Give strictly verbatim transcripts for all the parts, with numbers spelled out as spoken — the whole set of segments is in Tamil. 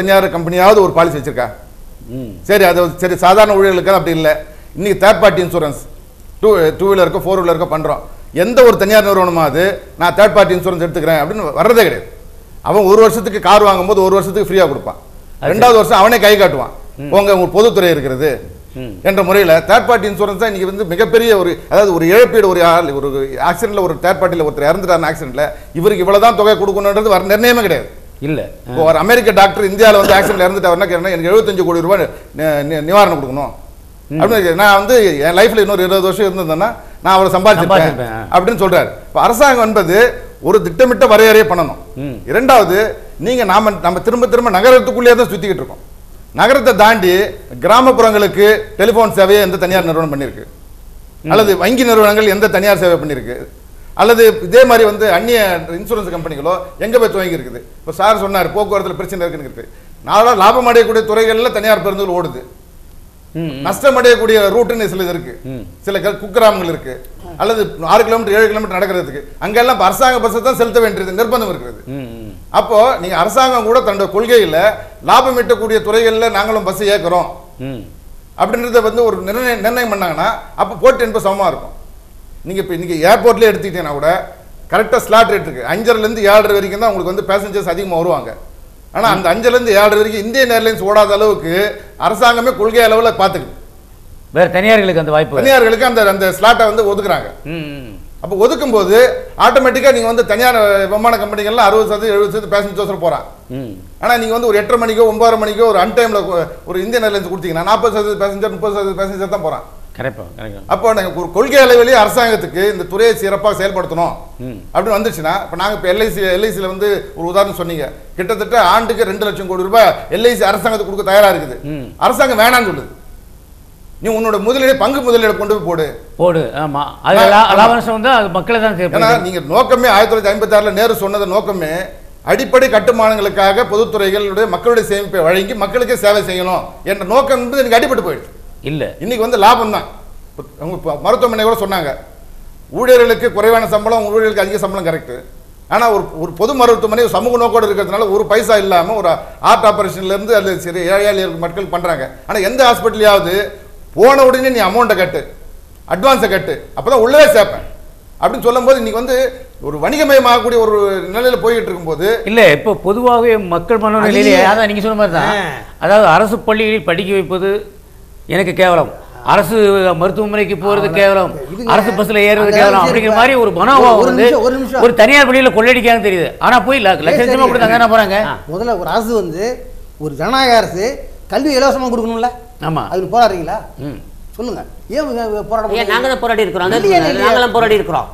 தனியார் கம்பெனியாவது ஒரு பாலிசி வச்சிருக்கா? சரி, அது சரி, சாதாரண ஊழியர்களுக்கு அப்படி இல்லை. இன்னைக்கு third party insurance two two வீலருக்கோ ஃபோர் வீலருக்கோ பண்ணுறோம். எந்த ஒரு தனியார் நிறுவனமாவது நான் தேர்ட் பார்ட்டி இன்சூரன்ஸ் எடுத்துக்கிறேன் அப்படின்னு வர்றதே கிடையாது. அவன் ஒரு வருஷத்துக்கு கார் வாங்கும்போது ஒரு வருஷத்துக்கு ஃப்ரீயாக கொடுப்பான். ரெண்டாவது வருஷம் அவனே கை காட்டுவான், உங்க உங்க பொதுத்துறை இருக்கிறது என்ற முறையில் தேர்ட் பார்ட்டி இன்சூரன்ஸ் தான் இன்னைக்கு வந்து மிகப்பெரிய ஒரு, அதாவது ஒரு இழப்பீடு, ஒரு ஒரு ஆக்சிடென்ட்ல ஒரு தேர்ட் பார்ட்டியில் ஒருத்தர் இறந்துட்டார் ஆக்சிடென்ட்ல, இவருக்கு இவ்வளவுதான் தொகை கொடுக்கணுன்றது வர நிர்ணயமே கிடையாது. இல்ல இப்போ ஒரு அமெரிக்க டாக்டர் இந்தியாவில் வந்து ஆக்சிடென்ட்ல இறந்துட்டாருன்னா கேட்டா எனக்கு எழுபத்தஞ்சு கோடி ரூபாய் நிவாரணம் கொடுக்கணும் அப்படின்னு, நான் வந்து என் லைஃப்ல இன்னொரு இருபது வருஷம் இருந்ததுன்னா நான் அவரை சம்பாதிச்சிருப்பேன் அப்படின்னு சொல்றாரு. இப்போ அரசாங்கம் என்பது ஒரு திட்டமிட்ட வரையறையை பண்ணணும். இரண்டாவது, நீங்க நாம நம்ம திரும்ப திரும்ப நகரத்துக்குள்ளேயே தான் சுத்திக்கிட்டு இருக்கோம். நகரத்தை தாண்டி கிராமப்புறங்களுக்கு டெலிபோன் சேவையை எந்த தனியார் நிறுவனம் பண்ணியிருக்கு, அல்லது வங்கி நிறுவனங்கள் எந்த தனியார் சேவை பண்ணியிருக்கு, அல்லது இதே மாதிரி வந்து அந்நிய இன்சூரன்ஸ் கம்பெனிகளோ எங்க போய் துவங்கி இருக்குது? இப்போ சார் சொன்னார் போக்குவரத்துல பிரச்சனை இருக்குன்னு இருக்கு. நாளா லாபம் அடையக்கூடிய துறைகளில் தனியார் பேருந்துகள் ஓடுது, நஷ்டம் அடையக்கூடிய ரூட்டுன்னு சில இருக்கு, சில குக்கிராமங்கள் இருக்கு, அல்லது ஆறு கிலோமீட்டர் ஏழு கிலோமீட்டர் நடக்கிறதுக்கு அங்கெல்லாம் அரசாங்க பஸ் தான் செலுத்த வேண்டியது நிர்பந்தம் இருக்கிறது. அப்போ நீங்க அரசாங்கம் கூட தன்னோட கொள்கையில லாபம் ஈட்டக்கூடிய துறைகள்ல நாங்களும் பஸ் இயக்குறோம் அப்படின்றத வந்து ஒரு நிர்ணயம் நிர்ணயம் பண்ணாங்கன்னா அப்போ போட்டி என்பது சமமா இருக்கும். நீங்க இப்போ இன்னைக்கு ஏர்போர்ட்லேயே எடுத்துக்கிட்டீங்கன்னா கூட கரெக்டாக ஸ்லாட் ரேட் இருக்கு. அஞ்சரைலேருந்து ஏழரை வரைக்கும் தான் உங்களுக்கு வந்து பேசஞ்சர்ஸ் அதிகமாக வருவாங்க. ஆனால் அந்த அஞ்சுலேருந்து ஏழரை வரைக்கும் இந்தியன் ஏர்லைன்ஸ் ஓடாத அளவுக்கு அரசாங்கமே கொள்கை அளவில் பார்த்துக்குது. வேற தனியார்களுக்கு அந்த வாய்ப்பு, தனியார்களுக்கு அந்த அந்த ஸ்லாட்டை வந்து ஒதுக்குறாங்க. அப்போ ஒதுக்கும் போது ஆட்டோமேட்டிக்காக நீங்கள் வந்து தனியார் விமான கம்பெனிகள்லாம் அறுபது சதவீதம் எழுபது சதவீதம் பேசஞ்சர்ஸ் போகிறான். ஆனால் நீங்கள் வந்து ஒரு எட்டரை மணிக்கோ ஒன்பது மணிக்கோ ஒரு அன்டைமில் ஒரு இந்தியன் ஏர்லைன்ஸ் கொடுத்தீங்கன்னா நாற்பது சதவீதம் பேசஞ்சர் முப்பது சதவீதம் பேசஞ்சர் தான் போகிறான். அப்போ ஒரு கொள்கை அளவிலேயே அரசாங்கத்துக்கு இந்த துறையை சிறப்பாக செயல்படுத்தணும் அப்படின்னு வந்துச்சுன்னா, இப்போ நாங்கள் இப்போ எல்ஐசி எல்ஐசியில் வந்து ஒரு உதாரணம் சொன்னீங்க, கிட்டத்தட்ட ஆண்டுக்கு ரெண்டு லட்சம் கோடி ரூபாய் எல்ஐசி அரசாங்கத்துக்கு கொடுக்க தயாராக இருக்குது. அரசாங்கம் வேணான்னு சொல்லுது, நீ உன்னோட முதலீடு பங்கு முதலீடு கொண்டு போய் போடு போடு ஆமா மக்களை தான். ஏன்னா நீங்க நோக்கமே ஆயிரத்தி தொள்ளாயிரத்தி ஐம்பத்தி ஆறுல நேரு சொன்னது நோக்கமே அடிப்படை கட்டுமானங்களுக்காக பொதுத்துறைகளுடைய மக்களுடைய சேமிப்பை வழங்கி மக்களுக்கே சேவை செய்யணும் என்ற நோக்கம் என்பது எனக்கு அடிபட்டு போயிடுச்சு. இல்ல இன்னைக்கு வந்து லாபம் தான். மருத்துவமனை கூட சொன்னாங்க, ஊழியர்களுக்கு குறைவான சம்பளம், ஊழியர்களுக்கு அதிக சம்பளம் கரெக்ட். ஆனா ஒரு ஒரு பொது மருத்துவமனை சமூக நோக்கோடு இருக்கிறதுனால ஒரு பைசா இல்லாம ஒரு ஹார்ட் ஆபரேஷன்ல இருந்து அது சரி ஏழை ஏழை மக்கள் பண்றாங்க. ஆனா எந்த ஹாஸ்பிட்டலையாவது போன உடனே நீ அமௌண்ட்டை கட்டு, அட்வான்ஸை கட்டு, அப்பதான் உள்ளவே சேர்ப்பேன் அப்படின்னு சொல்லும் போது இன்னைக்கு வந்து ஒரு வணிகமயமாகக்கூடிய ஒரு நிலையில போயிட்டு இருக்கும்போது இல்ல இப்போ பொதுவாகவே மக்கள் மனநிலையிலே அதான் நீங்க சொன்ன மாதிரி தான். அதாவது அரசு பள்ளிகளில் படிக்க வைப்பது எனக்கு கேவலம், அரசு மருத்துவமனைக்கு போறது கேவலம், அரசு பஸ்ல ஏறுறது கேவலம் அப்படிங்கிற மாதிரி ஒரு மனோபாவம் வந்து ஒரு தனியார் பள்ளியில கொள்ளடிக்கான்னு தெரியுது. ஆனா போய் லட்ச லட்சமா கொடுத்தாங்க என்ன போறாங்க. முதல்ல ஒரு அரசு வந்து ஒரு ஜனநாயக அரசு கல்வி இலவசமா கொடுக்கணும்ல. ஆமா, அதுக்கு போராடுறீங்களா சொல்லுங்க. ஏன் போராட நாங்க தான் போராடி இருக்கிறோம், நாங்களும் போராடி இருக்கிறோம்.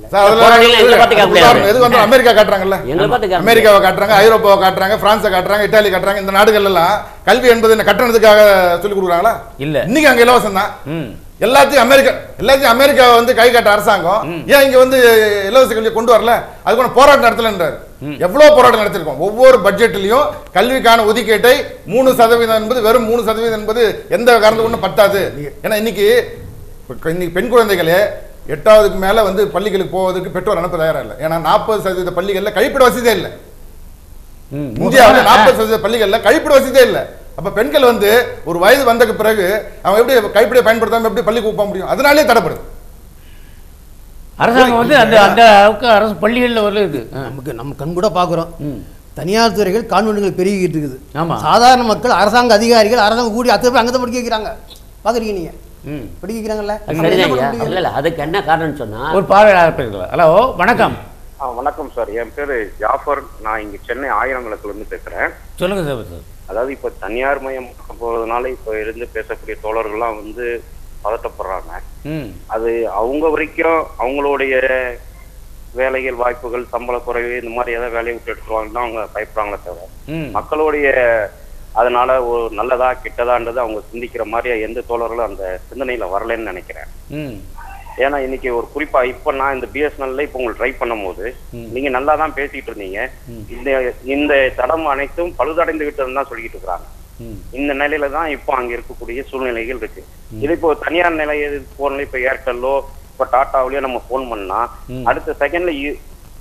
அமெரிக்கா காட்டுறாங்கல்ல, அமெரிக்காவை காட்டுறாங்க, ஐரோப்பாவை காட்டுறாங்க, பிரான்ஸை காட்டுறாங்க, இத்தாலி காட்டுறாங்க. இந்த நாடுகள் எல்லாம் கல்வி என்பது கட்டணத்துக்காக சொல்லி கொடுக்குறாங்களா? இல்ல, இன்னைக்கு அங்க இலவசம் தான். எல்லாத்தையும் அமெரிக்கா எல்லாத்தையும் அமெரிக்காவை வந்து கை காட்ட அரசாங்கம் ஏன் இங்க வந்து இலவச கல்வியை கொண்டு வரல? அதுக்கு போராட்டம் நடத்தலன்றாரு. எவ்வளவு போராட்டம் நடத்திருக்கோம். ஒவ்வொரு பட்ஜெட்லயும் கல்விக்கான ஒதுக்கீட்டை மூணு சதவீதம் என்பது வெறும் மூணு சதவீதம் என்பது எந்த காரணத்துக்கு ஒன்றும் பத்தாது. ஏன்னா இன்னைக்கு இன்னைக்கு பெண் குழந்தைகளே எட்டாவதுக்கு மேல வந்து பள்ளிகளுக்கு போவதற்கு பெற்றோர் அனுப்ப தயாரா இல்லை. ஏன்னா நாற்பது சதவீத பள்ளிகள்ல கழிப்பிட வசதியே இல்லை. இந்தியாவில் நாற்பது சதவீத பள்ளிகள்ல கழிப்பிட வசதியே இல்லை. அப்ப பெண்கள் வந்து ஒரு வயது வந்ததுக்கு பிறகு அவங்க எப்படி கைப்பிடியை பயன்படுத்தாம எப்படி பள்ளிக்கு போக முடியும்? அதனாலே தடைப்படுது. அரசாங்கம் வந்து அந்த அந்த அரசு பள்ளிகளில் வருது. நமக்கு நம்ம கண் கூட பார்க்குறோம், தனியார் துறைகள் கான்வென்ட்கள் பெருகிட்டு இருக்குது. ஆமா, சாதாரண மக்கள் அரசாங்க அதிகாரிகள் அரசாங்கம் கூடி அத்தனை பேர் அங்கே தான் படிக்க வைக்கிறாங்க. பார்க்குறீங்க நீங்க படிக்க வைக்கிறாங்கல்ல. அதுக்கு என்ன காரணம் சொன்னா ஒரு பார்வையாளர். ஹலோ வணக்கம். வணக்கம் சார், என் பேரு ஜாஃபர். நான் இங்க சென்னை ஆயிரங்குளத்துல இருந்து பேசுறேன். சொல்லுங்க சார். அதாவது இப்ப தனியார் மயம் போறதுனால இப்ப இருந்து பேசக்கூடிய தோழர்கள்லாம் வந்து பதட்டப்படுறாங்க. அது அவங்க வரைக்கும் அவங்களுடைய வேலைகள் வாய்ப்புகள் சம்பள குறைவு இந்த மாதிரி ஏதாவது வேலையை விட்டு எடுத்துருவாங்கன்னு அவங்க பயப்படுறாங்களே தவிர மக்களுடைய அதனால ஒரு நல்லதா கெட்டதான்றது அவங்க சிந்திக்கிற மாதிரி எந்த தோழர்களும் அந்த சிந்தனையில வரலன்னு நினைக்கிறேன். ஏன்னா இன்னைக்கு ஒரு குறிப்பா இப்ப நான் இந்த பிஎஸ்என்எல்ல இப்ப உங்களுக்கு ட்ரை பண்ணும் போது நீங்க நல்லா தான் பேசிட்டு இருந்தீங்க. இந்த இந்த தடம் அனைத்தும் பழுதடைந்து விட்டதுன்னு தான் சொல்லிட்டு இருக்கிறாங்க. இந்த நிலையில தான் இப்போ அங்க இருக்கக்கூடிய சூழ்நிலைகள் இருக்கு. இது இப்போ தனியார் நிலைய போன இப்ப ஏர்டெல்லோ இப்ப டாட்டாவிலயோ நம்ம போன் பண்ணா அடுத்த செகண்ட்ல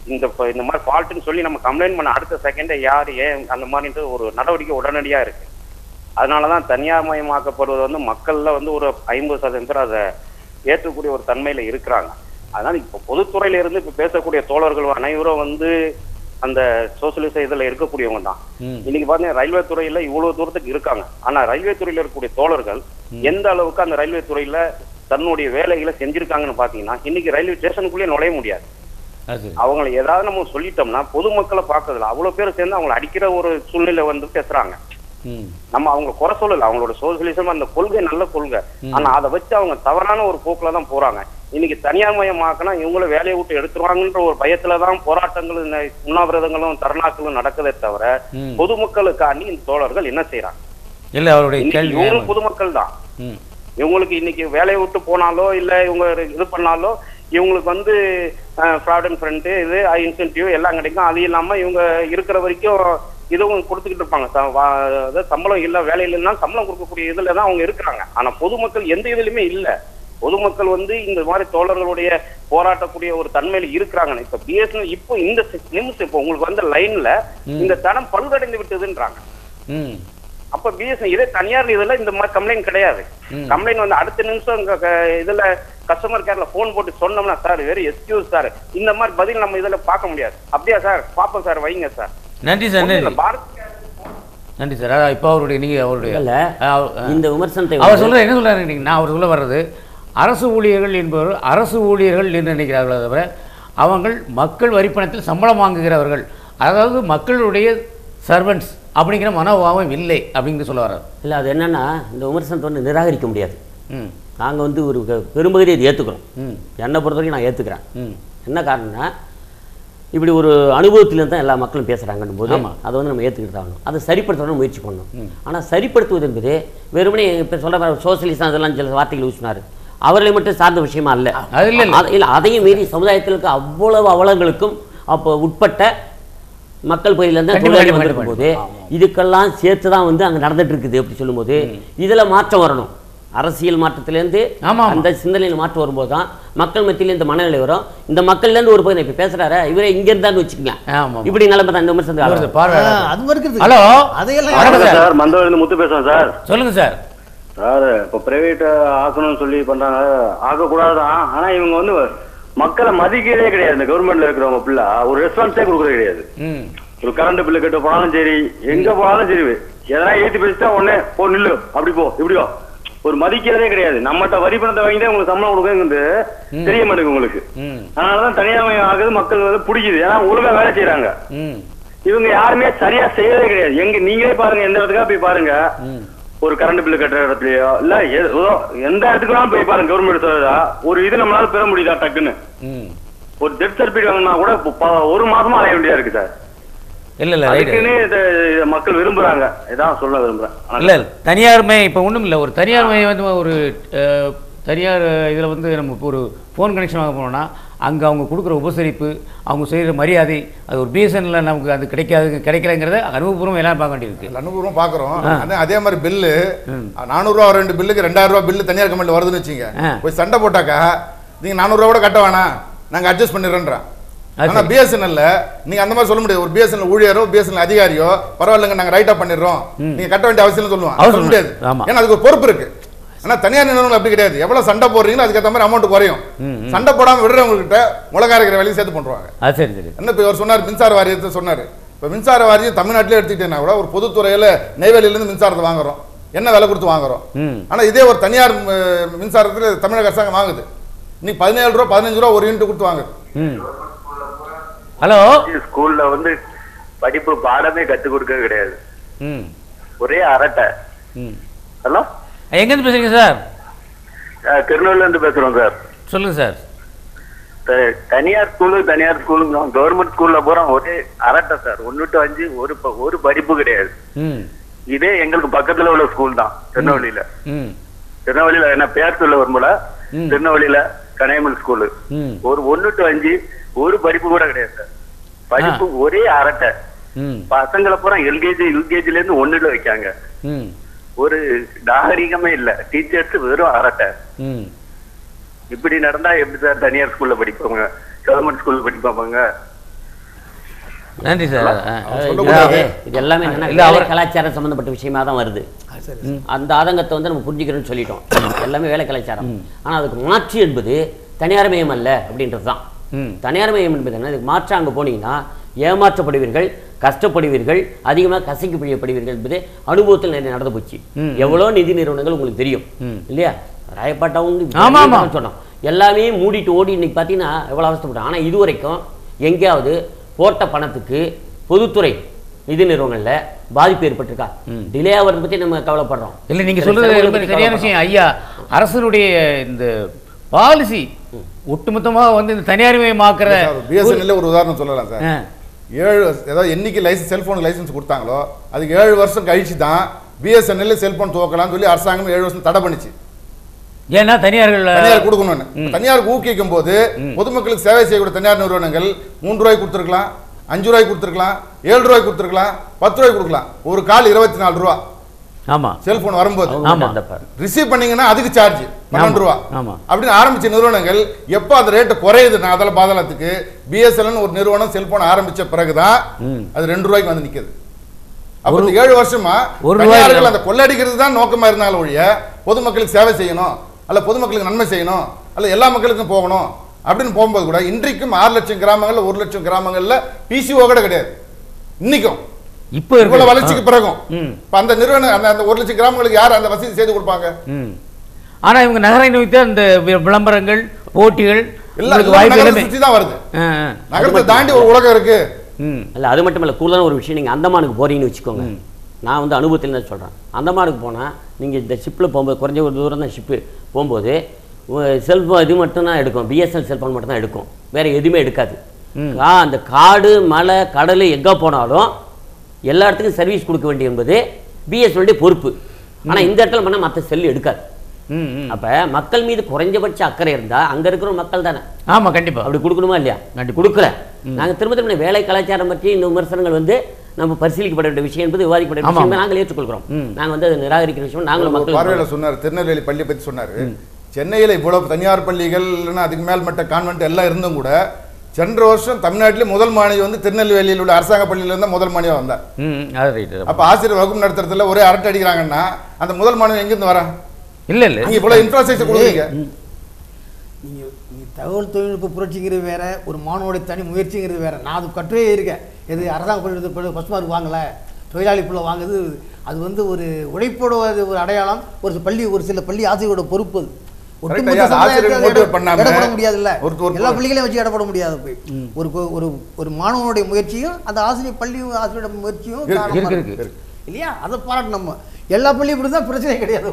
இந்த இந்த மாதிரி ஃபால்ட்டுன்னு சொல்லி நம்ம கம்ப்ளைண்ட் பண்ண அடுத்த செகண்டே யார் ஏன் அந்த மாதிரின்ட்டு ஒரு நடவடிக்கை உடனடியாக இருக்கு. அதனால தான் தனியார் மயமாக்கப்படுவது வந்து மக்களில் வந்து ஒரு ஐம்பது சதவீதம் பேர் அதை ஏற்றக்கூடிய ஒரு தன்மையில் இருக்கிறாங்க. அதனால் இப்போ பொதுத்துறையில இருந்து இப்போ பேசக்கூடிய தோழர்கள் அனைவரும் வந்து அந்த சோசியலிச இதில் இருக்கக்கூடியவங்க தான். இன்னைக்கு பார்த்தீங்கன்னா ரயில்வே துறையில இவ்வளவு தூரத்துக்கு இருக்காங்க. ஆனால் ரயில்வே துறையில் இருக்கக்கூடிய தோழர்கள் எந்த அளவுக்கு அந்த ரயில்வே துறையில தன்னுடைய வேலைகளை செஞ்சிருக்காங்கன்னு பார்த்தீங்கன்னா இன்னைக்கு ரயில்வே ஸ்டேஷனுக்குள்ளேயே நுழைய முடியாது. அவங்களை ஏதாவது நம்ம சொல்லிட்டோம்னா பொதுமக்களை பார்க்கறதுல அவ்வளவு பேர் சேர்ந்து அவங்களை அடிக்கிற ஒரு சூழ்நிலை வந்து பேசுறாங்க. நம்ம அவங்க குறை சொல்லல, அவங்களோட சோசியலிசம் அந்த கொள்கை நல்ல கொள்கை. ஆனா அதை வச்சு அவங்க தவறான ஒரு போக்குல தான் போறாங்க. இன்னைக்கு தனியார் மயமாக்கினா இவங்கள வேலையை விட்டு எடுத்துருவாங்கன்ற ஒரு பயத்துலதான் போராட்டங்கள் உண்ணாவிரதங்களும் தர்ணாக்களும் நடக்குதே தவிர பொதுமக்களுக்காண்டி இந்த தோழர்கள் என்ன செய்யறாங்க இல்ல அவருடைய இவங்களும் பொதுமக்கள் தான். இவங்களுக்கு இன்னைக்கு வேலையை விட்டு போனாலோ இல்ல இவங்க இது பண்ணாலோ இவங்களுக்கு வந்து ஃப்ராட் அண்ட் ஃப்ரண்ட் இது இன்சென்டிவ் எல்லாம் கிடைக்கும். அது இல்லாம இவங்க இருக்கிற வரைக்கும் இதுவும் கொடுத்துக்கிட்டு இருப்பாங்க. சம்பளம் இல்ல வேலை இல்லைன்னா சம்பளம் கொடுக்கக்கூடிய இதுல தான் அவங்க இருக்கிறாங்க. ஆனா பொதுமக்கள் எந்த இதுலயுமே இல்ல. பொதுமக்கள் வந்து இந்த மாதிரி தோழர்களுடைய போராட்டக்கூடிய ஒரு தன்மையில இருக்கிறாங்க. இப்ப பிஎஸ்என்எல் இப்போ இந்த நிமிஷம் இப்போ உங்களுக்கு வந்த லைன்ல இந்த தடம் பழுதடைந்து விட்டதுன்றாங்க. அப்ப பிஎஸ்என்எல் இதே தனியார் இதுல இந்த மாதிரி கம்ப்ளைண்ட் கிடையாது. கம்ப்ளைண்ட் வந்து அடுத்த நிமிஷம் இதுல கஸ்டமர் கேர்ல போன் போட்டு சொன்னோம்னா சார் வெரி எக்ஸ்கியூஸ் சார் இந்த மாதிரி பதில் நம்ம இதுல பார்க்க முடியாது. அப்படியா சார் பாப்போம் சார் வைங்க சார். நன்றி சார். நன்றி சார். இப்போ அவருடைய நீங்க அவருடைய இந்த விமர்சனத்தை அவர் சொல்ற என்ன சொல்றாரு நான் அவர் சொல்ல வர்றது அரசு ஊழியர்கள் என்பவர் அரசு ஊழியர்கள் என்று நினைக்கிறார்களே தவிர அவங்கள் மக்கள் வரிப்பணத்தில் சம்பளம் வாங்குகிறவர்கள், அதாவது மக்களுடைய சர்வன்ட்ஸ் அப்படிங்கிற மனோபாவம் இல்லை அப்படிங்கிற சொல்ல வர்றாரு. இல்லை அது என்னன்னா இந்த விமர்சனத்தை வந்து நிராகரிக்க முடியாது. நாங்கள் வந்து ஒரு பெரும்பகுதியை இது ஏற்றுக்கிறோம். என்னை பொறுத்த வரைக்கும் நான் ஏற்றுக்கிறேன். என்ன காரணம்னா இப்படி ஒரு அனுபவத்திலேருந்து தான் எல்லா மக்களும் பேசுகிறாங்கன்னு போது அதை வந்து நம்ம ஏற்றுக்கிட்டு ஆகணும். அதை சரிப்படுத்தணும்னு முயற்சி பண்ணணும். ஆனால் சரிப்படுத்துவது என்பது வெறுமனே இப்போ சொல்கிற சோசியலிசம் அதெல்லாம் சில வார்த்தைகள் யூஸ் பண்ணார் அவர்களை மட்டும் சார்ந்த விஷயமா அல்ல. இல்லை அதையும் மீறி சமுதாயத்திற்கு அவ்வளவு அவலங்களுக்கும் அப்போ உட்பட்ட மக்கள் பகுதியிலேருந்து தொழிலாளி வந்திருக்கும் போது இதுக்கெல்லாம் சேர்த்து தான் வந்து அங்கே நடந்துட்டு இருக்குது அப்படி சொல்லும்போது இதில் மாற்றம் வரணும். அரசியல் மாற்றத்திலேருந்து அந்த சிந்தனையில் மாற்றம் வரும்போது தான் மக்கள் மத்தியில் இந்த மனநிலை வரும். இந்த மக்கள்லேருந்து ஒரு பகுதி இப்போ பேசுறாரு இவரே இங்க இருந்தான்னு வச்சுக்கோங்க. இப்படி நிலைமை தான் இந்த விமர்சனத்துக்கு. ஹலோ சார், மந்தவெளியில முத்து பேசுறேன் சார். சொல்லுங்க சார். சார் இப்போ பிரைவேட் ஆக்கணும்னு சொல்லி பண்றாங்க, ஆக்கக்கூடாதுதான். ஆனா இவங்க வந்து மக்களை மதிக்கிறதே கிடையாது. இந்த கவர்மெண்ட்ல இருக்கிறவங்க பிள்ளை ஒரு ரெஸ்பான்ஸே கொடுக்கறது கிடையாது. ஒரு கரண்ட் பில்லு கட்ட போனாலும் சரி எங்க போனாலும் சரி எதனா ஏற்றி பேசிட்டா உடனே போ நில்லு அப்படி போ இப்படியோ ஒரு மதிக்கிறதே கிடையாது. நம்மகிட்ட வரி பணத்தை வாங்கிதான் உங்களுக்கு சம்பளம் கொடுக்குறது தெரிய மாட்டேங்குது உங்களுக்கு. அதனாலதான் தனியார் ஆகுது மக்கள் வந்து பிடிக்குது. ஏன்னா ஒழுங்கா வேலை செய்யறாங்க. இவங்க யாருமே சரியா செய்யறதே கிடையாது. எங்க நீங்களே பாருங்க, எந்த இடத்துக்கா போய் பாருங்க, ஒரு கரண்ட் பில்லு கட்டுற இடத்துலயோ இல்ல எந்த இடத்துக்குலாம் போய் பாருங்க, கவர்மெண்ட் சொல்றதா ஒரு இது நம்மளால பெற முடியுதா டக்குன்னு ஒரு டெத் சர்டிபிகேட் வாங்கினா கூட ஒரு மாசமா அலைய வேண்டியதா இருக்கு சார். இல்ல இல்ல அதுக்குன்னு மக்கள் விரும்புறாங்க. இதான் சொல்ல விரும்புறேன். இல்ல தனியார் மையம் இப்ப ஒண்ணும் இல்ல, ஒரு தனியார் மையம் வந்து ஒரு தனியார் இதுல வந்து நம்ம ஒரு ஃபோன் கனெக்ஷன் வாங்க போனோம்னா அங்கே அவங்க கொடுக்குற உபசரிப்பு, அவங்க செய்கிற மரியாதை, அது ஒரு பிஎஸ்என்எல்ல நமக்கு அது கிடைக்காது கிடைக்கலங்கிறத அனுபவபூர்வம் எல்லாம் பார்க்க வேண்டியிருக்கு. அனுபவம் பார்க்குறோம். அதே மாதிரி பில்லு நானூறுரூவா ரெண்டு பில்லுக்கு ரெண்டாயிரம் ரூபா பில்லு தனியார் கம்பெனியில் வருதுன்னு வச்சுங்க, போய் சண்டை போட்டாக்கா நீங்கள் நானூறுரூவா கூட கட்ட வேணாம் நாங்கள் அட்ஜஸ்ட் பண்ணிடுறோன்றான். ஆனால் பிஎஸ்என்எல்ல நீங்கள் அந்த மாதிரி சொல்ல முடியாது. ஒரு பிஎஸ்என்எல் ஊழியரோ பிஎஸ்என்எல் அதிகாரியோ பரவாயில்லைங்க நாங்கள் ரைட்டாக பண்ணிடுறோம் நீங்கள் கட்ட வேண்டிய அவசியம் சொல்லுவோம், சொல்ல முடியாது. ஏன்னா அதுக்கு ஒரு பொறுப்பு இருக்கு. ஆனா தனியார் நிறுவனங்கள் அப்படி கிடையாது. எவ்வளவு சண்டை போடுறீங்களோ அதுக்கேற்ற மாதிரி அமௌண்ட் குறையும். சண்டை போடாம விடுறவங்க கிட்ட முளகாரிக்கிற வேலையும் சேர்த்து பண்றாங்க. என்ன இப்ப இவர் சொன்னார் மின்சார வாரியத்தை சொன்னாரு. இப்ப மின்சார வாரியம் தமிழ்நாட்டிலே எடுத்துக்கிட்டேன்னா கூட ஒரு பொதுத்துறையில நெய்வேலியில இருந்து மின்சாரத்தை வாங்குறோம், என்ன விலை கொடுத்து வாங்குறோம். ஆனா இதே ஒரு தனியார் மின்சாரத்துல தமிழக அரசாங்கம் வாங்குது. இன்னைக்கு பதினேழு ரூபா பதினஞ்சு ரூபா ஒரு யூனிட் கொடுத்து வாங்குது. ஹலோ, ஸ்கூல்ல வந்து படிப்பு பாடமே கற்றுக் கொடுக்க கிடையாது, ஒரே அரட்டை. ஹலோ, எங்க இருந்து பேசுறீங்க சார்? திருநெல்வேலில இருந்து பேசுறோம் சார். சொல்லுங்க சார். தனியார் ஸ்கூலு தனியார் ஸ்கூலு கவர்மெண்ட் ஸ்கூல்ல போறோம் ஒரே அரட்டை சார். ஒன்னு டு அஞ்சு ஒரு ஒரு படிப்பு கிடையாது. இதே எங்களுக்கு பக்கத்துல உள்ள ஸ்கூல் தான் திருநெல்வேலியில. திருநெல்வேலியில என்ன பேர் சொல்ல வரும்போல திருநெல்வேலியில கனையமல் ஸ்கூலு ஒரு ஒன்னு டு அஞ்சு ஒரு படிப்பு கூட கிடையாது சார். படிப்பு ஒரே அரட்டை. பசங்களை பூரா எல்கேஜி யூகேஜில இருந்து ஒண்ணுல வைக்காங்க. ஒரு நாகரிகமே இல்ல. டீச்சர்ஸ் வெறும் அரட்டை. இப்படி நடந்தா எப்படி சார் தனியார் ஸ்கூல்ல படிப்பாங்க, கவர்மெண்ட் ஸ்கூல்ல படிப்பாங்க? நன்றி சார். இது எல்லாமே என்னன்னா வேலை கலாச்சாரம் சம்பந்தப்பட்ட விஷயமா தான் வருது. அந்த ஆதங்கத்தை வந்து நம்ம புரிஞ்சுக்கிறோம்னு சொல்லிட்டோம். எல்லாமே வேலை கலாச்சாரம். ஆனால் அதுக்கு மாற்று என்பது தனியார் மயம் அல்ல அப்படின்றது தான். தனியார் மயம் என்பது என்ன, இதுக்கு மாற்று அங்கே போனீங்கன்னா ஏமாற்றப்படுவீர்கள், கஷ்டப்படுவீர்கள், அதிகமாக கசைக்கு பிழியப்படுவீர்கள் என்பது அனுபவத்தில் நிறைய நடந்து போச்சு. எவ்வளோ நிதி நிறுவனங்கள் உங்களுக்கு தெரியும் இல்லையா? ராயப்பாட்டாவும் சொன்னோம், எல்லாமே மூடிட்டு ஓடி இன்னைக்கு பார்த்தீங்கன்னா எவ்வளோ அவஸ்தைப்பட்டோம். ஆனால் இது வரைக்கும் எங்கேயாவது போட்ட பணத்துக்கு பொதுத்துறை நிதி நிறுவனங்கள்ல பாதிப்பு ஏற்பட்டிருக்கா? டிலே ஆகிறத பற்றி நம்ம கவலைப்படுறோம். இல்லை, நீங்கள் சொல்றது சரியான விஷயம் ஐயா. அரசனுடைய இந்த பாலிசி ஒட்டுமொத்தமாக வந்து இந்த தனியார்மயமாக்குற பிஎஸ்என்எல் ஒரு உதாரணம் சொல்லலாம் சார். ஏழு ஏதாவது என்னைக்கு லைசன்ஸ் செல்போனுக்கு லைசன்ஸ் கொடுத்தாங்களோ அதுக்கு ஏழு வருஷம் கழிச்சு தான் பிஎஸ்என்எல் செல்போன் துவக்கலாம்னு சொல்லி அரசாங்கம் ஏழு வருஷம் தடை பண்ணிச்சு. ஏன்னா தனியார்கள் தனியார் கொடுக்கணும்னு. தனியாருக்கு ஊக்குவிக்கும் போது பொதுமக்களுக்கு சேவை செய்யக்கூடிய தனியார் நிறுவனங்கள் மூன்று ரூபாய் கொடுத்துருக்கலாம், அஞ்சு ரூபாய் கொடுத்துருக்கலாம், ஏழு ரூபாய் கொடுத்துருக்கலாம், பத்து ரூபாய் கொடுக்கலாம். ஒரு கால் இருபத்தி நாலு ரூபா. ஆமா, செல்போன் வரும்போது ரிசீவ் பண்ணீங்கன்னா அதுக்கு சார்ஜ் பன்னெண்டு ரூபா அப்படின்னு ஆரம்பிச்ச நிறுவனங்கள் எப்போ அந்த ரேட்டு குறையுது அதல பாதளத்துக்கு பிஎஸ்என்எல் ஒரு நிறுவனம் செல்போன் ஆரம்பிச்ச பிறகுதான் அது ரெண்டு ரூபாய்க்கு வந்து நிக்குது. அப்போ ஏழு வருஷமா தனியார்கள் அந்த கொள்ளடிக்கிறது தான் நோக்கமா இருந்தாலும் ஒழிய பொதுமக்களுக்கு சேவை செய்யணும் அல்ல பொதுமக்களுக்கு நன்மை செய்யணும் அல்ல எல்லா மக்களுக்கும் போகணும் அப்படின்னு போகும்போது கூட இன்றைக்கும் ஆறு லட்சம் கிராமங்கள்ல ஒரு லட்சம் கிராமங்கள்ல பிசிஓ கூட கிடையாது. இன்னைக்கும் இப்போ இவ்வளவு வளர்ச்சிக்கு பிறகும் அந்த நிறுவனம் அந்த அந்த ஒரு லட்சம் கிராமங்களுக்கு யார் அந்த வசதி செய்து கொடுப்பாங்க? ஆனா இவங்க நகரை நோக்கி அந்த விளம்பரங்கள் போட்டிகள் சுற்றி தான் வருது. நகரத்தை தாண்டி ஒரு உலகம் இருக்கு. இல்ல அது மட்டும் இல்ல, கூடுதலான ஒரு விஷயம், நீங்க அந்தமானுக்கு போறீங்கன்னு வச்சுக்கோங்க. நான் வந்து அனுபவத்தில் தான் சொல்றேன். அந்தமானுக்கு போனா நீங்க இந்த ஷிப்ல போகும்போது குறைஞ்ச ஒரு தூரம் தான் ஷிப்பு போகும்போது செல்போன் இது மட்டும் தான் எடுக்கும், பிஎஸ்என்எல் செல்போன் மட்டும் தான் எடுக்கும், வேற எதுவுமே எடுக்காது. அந்த காடு மலை கடல் எங்க போனாலும் எல்லா இடத்துக்கும் சர்வீஸ் கொடுக்க வேண்டிய என்பது பிஎஸ்என்எல் பொறுப்பு. ஆனா இந்த இடத்துல பண்ணா மற்ற செல் எடுக்காது. அப்ப மக்கள் மீது குறைஞ்சபட்ச அக்கறை இருந்தா அங்க இருக்கிற மக்கள் தானே. ஆமா, கண்டிப்பா அப்படி கொடுக்கணுமா இல்லையா? கொடுக்கல. நாங்க திரும்ப திரும்ப வேலை கலாச்சாரம் பற்றி இந்த விமர்சனங்கள் வந்து நம்ம பரிசீலிக்கப்பட வேண்டிய விஷயம் என்பது விவாதிக்கப்பட வேண்டிய விஷயம் நாங்கள் ஏற்றுக்கொள்கிறோம். நாங்க வந்து அதை நிராகரிக்கிற விஷயம் நாங்களும் மக்கள் பார்வையில சொன்னார். திருநெல்வேலி பள்ளி பற்றி சொன்னாரு. சென்னையில இவ்வளவு தனியார் பள்ளிகள் அதுக்கு மேல் மட்ட கான்வென்ட் எல்லாம் இருந்தும் கூட சென்ற வருஷம் தமிழ்நாட்டிலே முதல் மாணவி வந்து திருநெல்வேலியில் உள்ள அரசாங்க பள்ளியில இருந்தா முதல் மாணவியா வந்தார். அப்ப ஆசிரியர் வகுப்பு நடத்துறதுல ஒரே அரட்டை அடிக்கிறாங்கன்னா அந்த முதல் மாணவி எங்கிருந்து வரா? இல்ல இல்ல நீங்க இவ்வளவு இன்ஃப்ராஸ்ட்ரக்சர் கொடுக்குறீங்க. நீங்க நீங்க தகவல் தொழில்நுட்ப புரட்சிங்கிறது வேற, ஒரு மாணவனுடைய தனி முயற்சிங்கிறது வேற. நான் அது கற்றே இருக்கேன். எது அரசாங்க பள்ளி ஃபர்ஸ்ட் மார்க் வாங்கல, தொழிலாளி புள்ள வாங்குது, அது வந்து ஒரு உழைப்போட ஒரு அடையாளம். ஒரு பள்ளி ஒரு சில பள்ளி ஆசிரியரோட பொறுப்பு. அது முடியாதுல்ல, எல்லா பள்ளிகளையும் வச்சு இடப்பட முடியாது. போய் ஒரு ஒரு ஒரு மாணவனுடைய முயற்சியும் அந்த ஆசிரியர் பள்ளி ஆசிரியரோட முயற்சியும் இல்லையா, அதை பாராட்டு. நம்ம எல்லா பள்ளியும் இப்படிதான், பிரச்சனை கிடையாது.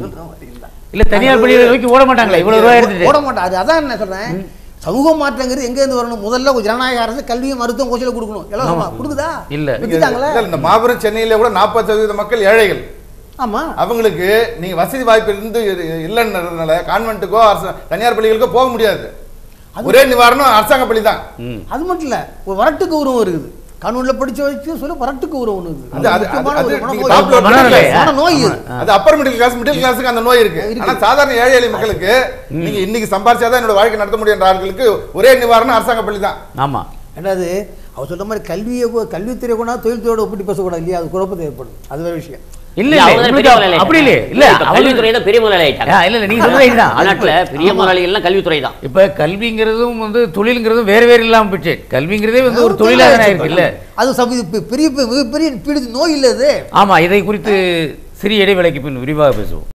இல்ல தனியார் பள்ளியை நோக்கி ஓட மாட்டாங்களா? இவ்வளவு ரூபாய் எடுத்துட்டு ஓட மாட்டாங்க. அது அதான் என்ன சொல்றேன், சமூக மாற்றங்கிறது எங்க இருந்து வரணும்? முதல்ல ஒரு ஜனநாயக அரசு கல்வியும் மருத்துவம் கோச்சில கொடுக்கணும். எல்லாம் கொடுக்குதா? இல்ல. இந்த மாபெரும் சென்னையில கூட நாற்பது சதவீத மக்கள் ஏழைகள். ஆமா, அவங்களுக்கு நீங்க வசதி வாய்ப்பு இருந்து இல்லைன்றதுனால கான்வென்ட்டுக்கோ தனியார் பள்ளிகளுக்கோ போக முடியாது. ஒரே நிவாரணம் அரசாங்க பள்ளி தான். அது மட்டும் இல்ல, ஒரு வரட்டு கௌரவம் இருக்குது. கானூன்ல படிச்ச வச்சு சொல்ல வரட்டு கௌரவம் இருக்குது. நோய் அது அப்பர் மிடில் கிளாஸ் மிடில் கிளாஸுக்கு அந்த நோய் இருக்கு. ஆனா சாதாரண ஏழை எளிய மக்களுக்கு நீங்க இன்னைக்கு சம்பாதிச்சாதான் என்னோட வாழ்க்கை நடத்த முடியுன்ற ஆட்களுக்கு ஒரே நிவாரணம் அரசாங்க பள்ளி தான். ஆமா, என்னது அவர் சொல்ற மாதிரி கல்வியை கல்வித்துறை கூட தொழில்துறையோட ஒப்பிட்டு பேசக்கூடாது இல்லையா? அது குழப்பத்தை ஏற்படும். அது வேற விஷயம். இல்ல அப்படி இல்ல, இல்ல கல்வித்துறை தான் பெரிய முதலாளி ஆயிட்டாங்க. இல்ல இல்ல நீங்க சொல்றது இதுதான். நாட்டுல பெரிய முதலாளிகள் எல்லாம் கல்வித்துறை தான். இப்ப கல்விங்கிறதும் வந்து தொழில்ங்கிறதும் வேற வேற இல்லாம போச்சு. கல்விங்கிறதே வந்து ஒரு தொழிலாக இருக்கு இல்ல. அது பெரிய பெரிய நோய் இல்ல அது. ஆமா, இதை குறித்து சிறிய இடைவேளைக்கு பின் விரிவாக பேசுவோம்.